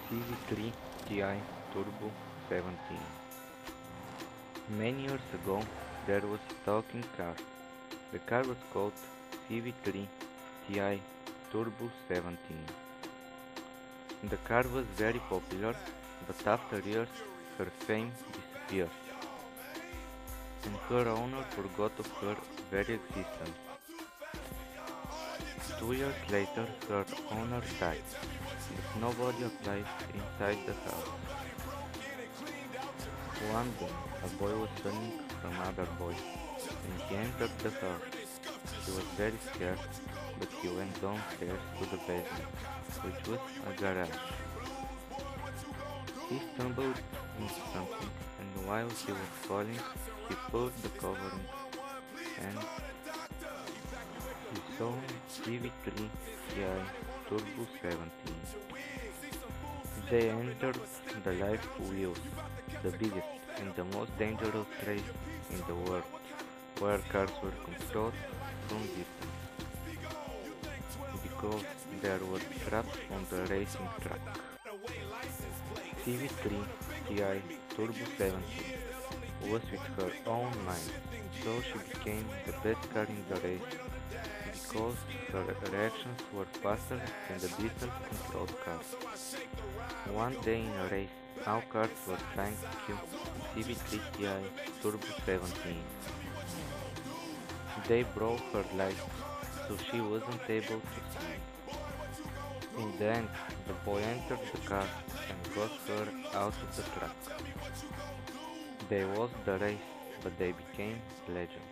CV3 Ti Turbo 17. Many years ago, there was a talking car. The car was called CV3 Ti Turbo 17. The car was very popular, but after years, her fame disappeared, and her owner forgot of her very existence. 2 years later, her owner died, but nobody applied inside the house. One day, a boy was running from another boy, and he entered the house. He was very scared, but he went downstairs to the basement, which was a garage. He stumbled into something, and while he was falling, he pulled the covering, and he saw CV3 Ti Turbo 17. They entered the live wheels, the biggest and the most dangerous race in the world, where cars were controlled from distance, because there were traps on the racing track. CV3 Ti Turbo 17 was with her own mind, so she became the best car in the race, because her reactions were faster than the distance controlled cars. One day in a race, all cars were trying to kill CV3 Ti Turbo 17. They broke her lights, so she wasn't able to see. In the end, the boy entered the car and got her out of the track. They lost the race, but they became legends.